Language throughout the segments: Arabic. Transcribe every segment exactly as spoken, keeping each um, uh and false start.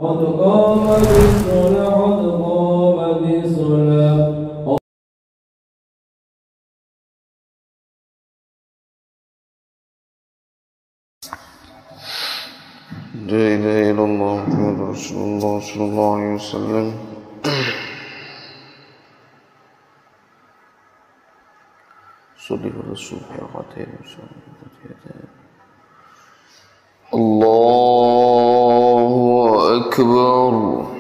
قد قامت الصلاة قد قامت الصلاة. لا إله إلا الله محمد رسول الله صلى الله عليه وسلم. صلي على الصبح ركعتين الله أكبر.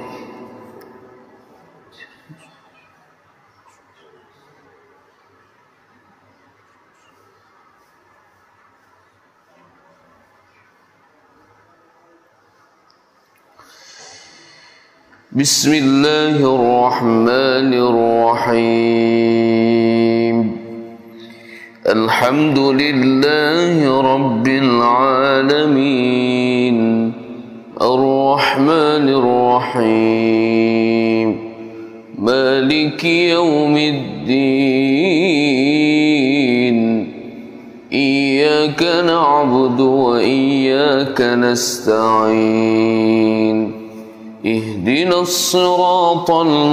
بسم الله الرحمن الرحيم. الحمد لله رب العالمين الرحمن الرحيم مالك يوم الدين إياك نعبد وإياك نستعين اهدنا الصراط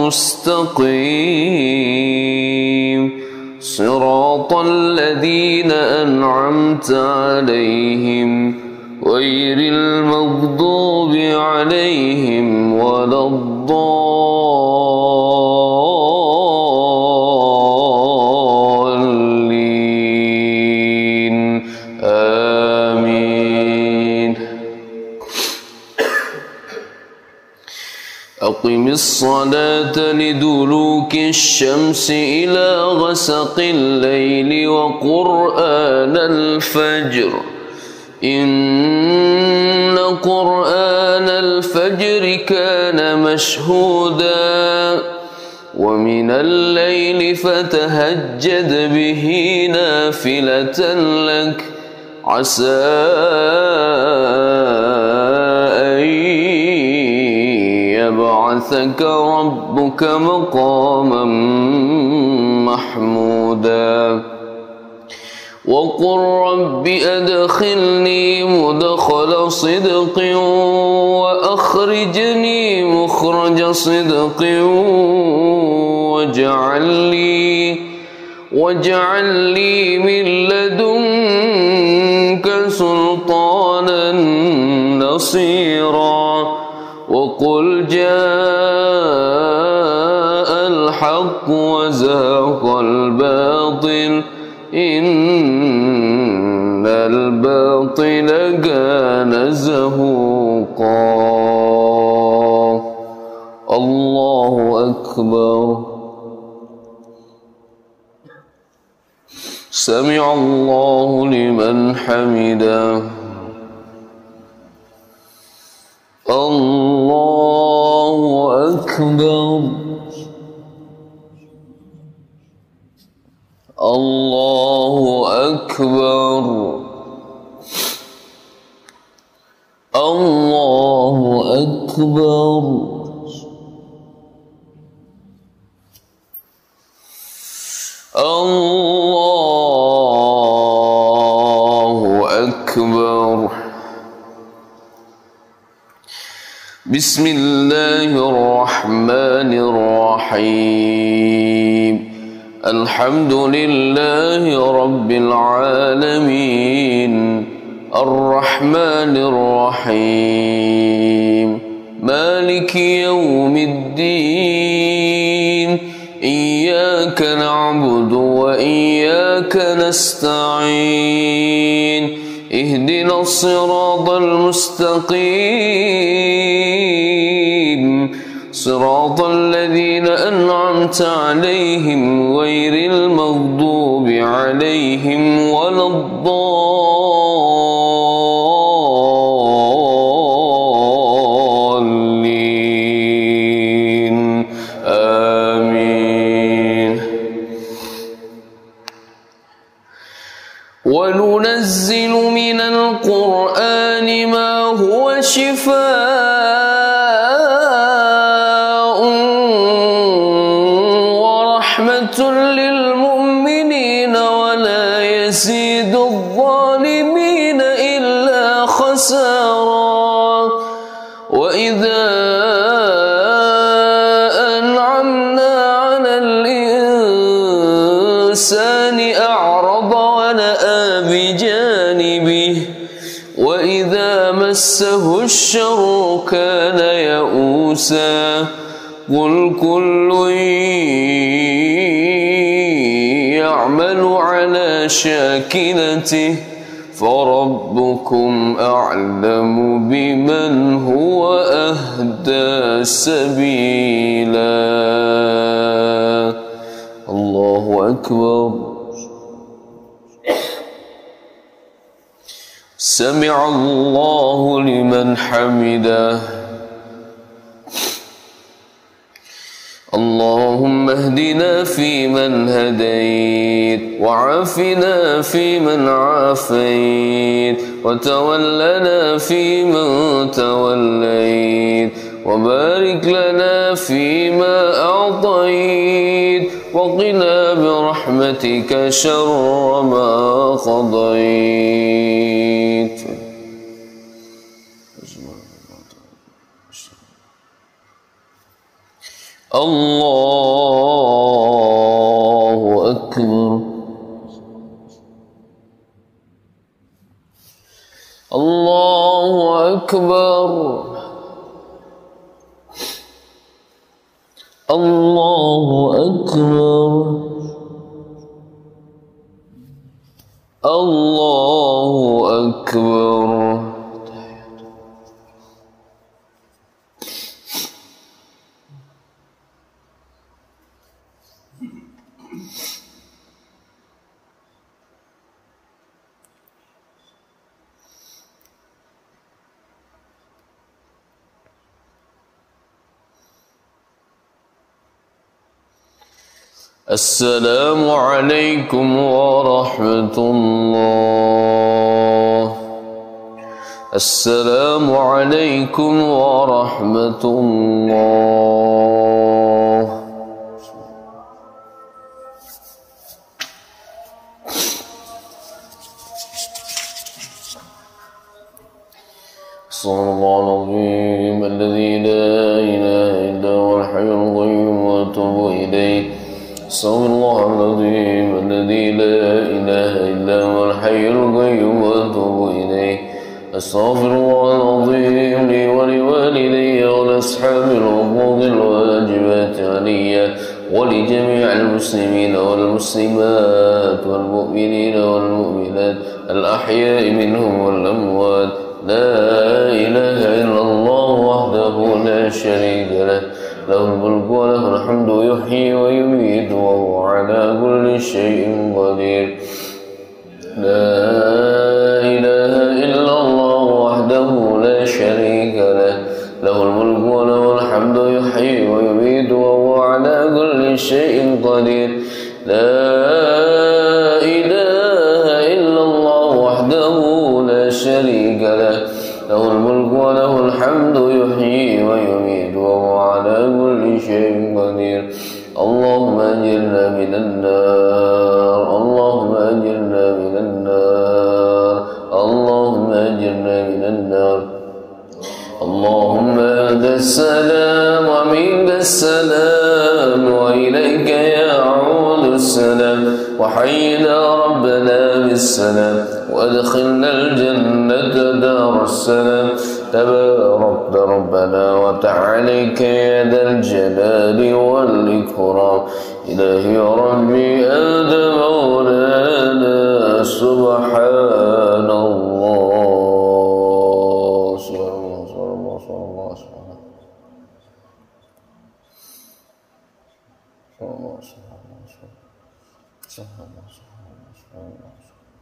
المستقيم صراط الذين أنعمت عليهم غير المغضوب عليهم ولا الضالين آمين. أقم الصلاة لدلوك الشمس إلى غسق الليل وقرآن الفجر إن قرآن الفجر كان مشهودا ومن الليل فتهجد به نافلة لك عسى أن يبعثك ربك مقاما محمودا وقل رب أدخلني مدخل صدق وأخرجني مخرج صدق واجعل لي واجعل لي من لدنك سلطانا نصيرا وقل جاء الحق وزهق الباطل إن الباطل كان زهوقا. الله أكبر. سمع الله لمن حمده. الله أكبر. الله أكبر. الله أكبر. الله أكبر. بسم الله الرحمن الرحيم. الحمد لله رب العالمين الرحمن الرحيم مالك يوم الدين إياك نعبد وإياك نستعين اهدنا الصراط المستقيم صراط الذين أنعمت عليهم غير المغضوب عليهم ولا الضالين آمين. وننزل من القرآن ما هو شفاء ورحمة للمؤمنين ولا يزيد الظالمين إلا خسارا. وإذا أنعمنا على الإنسان أعرض ونأى بجانبه وإذا مسه الشر كان يئوسا قل كل يعمل على شاكلته فربكم أعلم بمن هو أهدى سبيلا. الله أكبر. سمع الله لمن حمده. اللهم اهدنا فيمن هديت وعافنا فيمن عافيت وتولنا فيمن توليت وبارك لنا فيما أعطيت وقنا برحمتك شر ما قضيت. الله أكبر. الله أكبر. الله أكبر. الله أكبر. السلام عليكم ورحمة الله. السلام عليكم ورحمة الله. صلى الله العظيم الذي لا إله إلا هو الحي القيوم وأتوب إليه. استغفر الله العظيم الذي لا إله إلا هو الحي القيوم وأتوب إليه. استغفر الله العظيم لي ولوالدي ولأصحاب الحقوق الواجبات علي ولجميع المسلمين والمسلمات والمؤمنين والمؤمنات الأحياء منهم والأموات. لا إله إلا الله وحده لا شريك له له الملك وله الحمد يحيي ويميت وهو على كل شيء قدير. لا إله إلا الله وحده لا شريك له له الملك وله الحمد يحيي ويميت وهو على كل شيء قدير. لا إله إلا الله وحده لا شريك له له الملك وله الحمد يحيي ويميت وهو على كل شيء قدير. اللهم أجرنا من النار. اللهم أجرنا من النار. اللهم أجرنا من النار. اللهم أنت السلام ومنك السلام وإليك يعود السلام. وحينا ربنا بالسلام وادخلنا الجنة دار السلام. تباركت ربنا وتعاليك يا ذا الجلال والإكرام. إلهي ربي أنت مولانا سبحان الله. سبحان الله سبحان الله سبحان الله سبحان الله سبحان الله سبحان الله سبحان الله سبحان الله.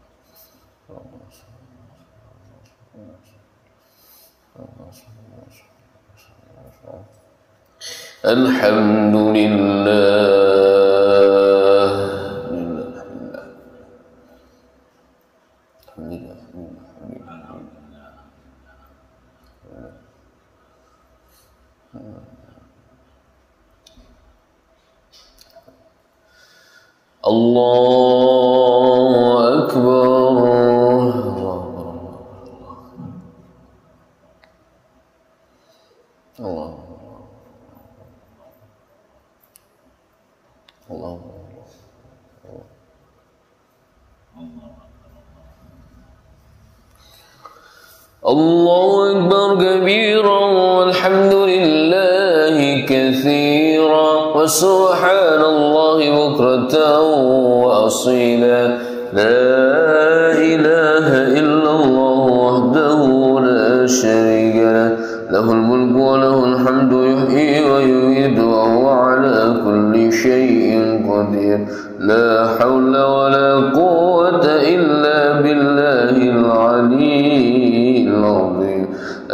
الحمد لله. الله أكبر. الله Allah. Allahu Akbar kabira walhamdulillahi katsira wa subhanallahi bukratan wa asila. La ilaha illallah wahdahu la sharika lah, lahul mulku wa lahul hamdu yuhyi wa yumiitu wa huwa ala kulli shay'in qadir. La hawla wa la quwwata illa billahil aliyyil azim.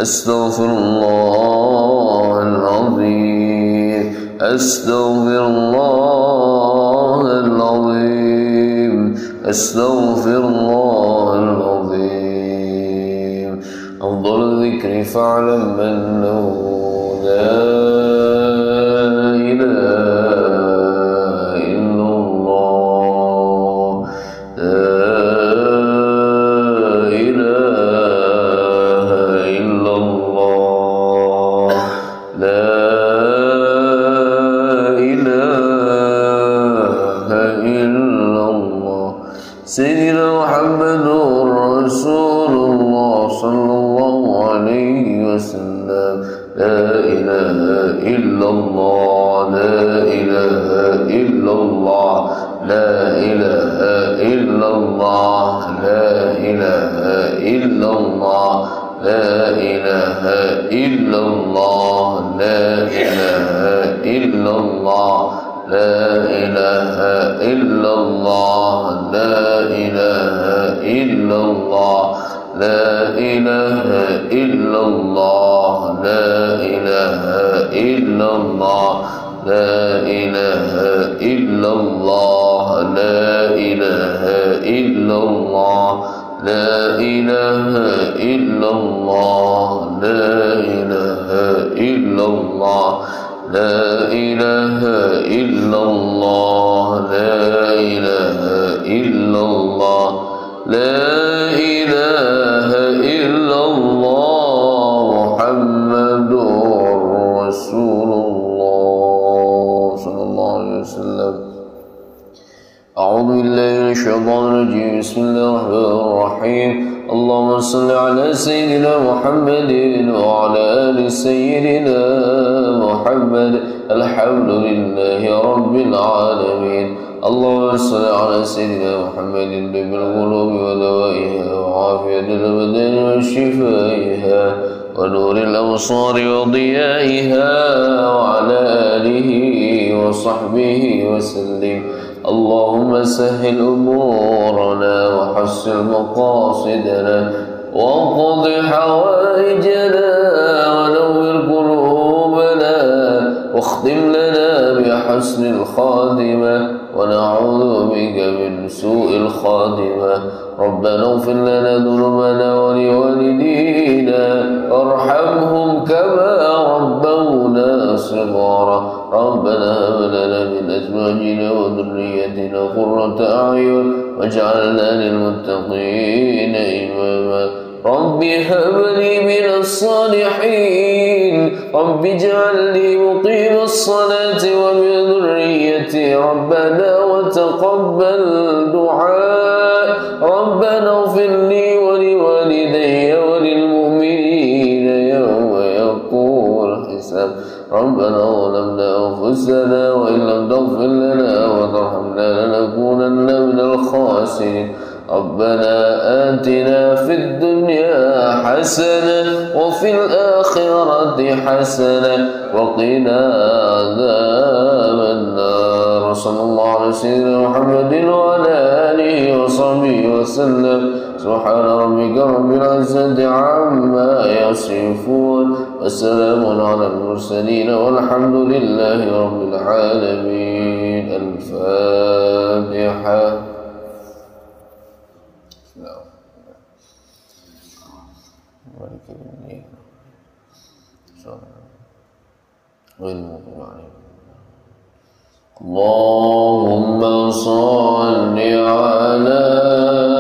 Astaghfirullahal azim. Astaghfirullahal azim. Astaghfirullahal azim. Afdalul dzikri fa'lam annahu la ilaha illallah. La ilaha illallah. La ilaha illallah. Sayyidina Muhammadur Rasulullah sallallahu alaihi wasallam. La ilaha illallah. La ilaha illallah. La ilaha illallah. La ilaha illallah. La ilaha illallah. La ilaha illallah. La ilaha illallah. La ilaha illallah. La ilaha illallah. La ilaha illallah. La ilaha illallah. La ilaha illallah. La ilaha illallah. La ilaha illallah. La ilaha illallah. La ilaha illallah. La ilaha illallah. Muhammadur Rasulullah sallallahu alaihi wasallam. A'udzu billahi minasy syaithanir rajim. Bismillahirrahmanirrahim. Allahumma shalli ala sayyidina Muhammadin wa ala ali sayyidina Muhammad. Alhamdulillahi rabbil alamin. Allahumma shalli ala sayyidina Muhammadin tibbil qulubi wa dawaiha wa afiyatil abdani wa shifaiha wa nuril absari wa diyaiha wa ala alihi wa sahbihi wa sallim. اللهم سهل أمورنا وحسن مقاصدنا وقض حوائجنا ونور قلوبنا واختم لنا بحسن الخاتمة ونعوذ بك من سوء الخاتمة. ربنا اغفر لنا ذنوبنا ولوالدينا وارحمهم كما ربونا صغارا. ربنا هب لنا من أزواجنا وذريتنا قرة أعين واجعلنا للمتقين إماما. رب هب لي من الصالحين. رب اجعلني مقيم الصلاة ومن ذريتي. ربنا وتقبل دعاء. ربنا اغفر لي ولوالدي وللمؤمنين يوم يقوم الحساب. ربنا ظلمنا أنفسنا وإن لم تغفر لنا وترحمنا لنكونن من الخاسرين. ربنا آتنا في الدنيا حسنة وفي الآخرة حسنة وقنا عذاب النار. صلى الله على سيدنا محمد وعلى آله وصحبه وسلم. سبحان ربك رب العزة عما يصفون وسلام على المرسلين والحمد لله رب العالمين. الفاتحة. اللهم صل على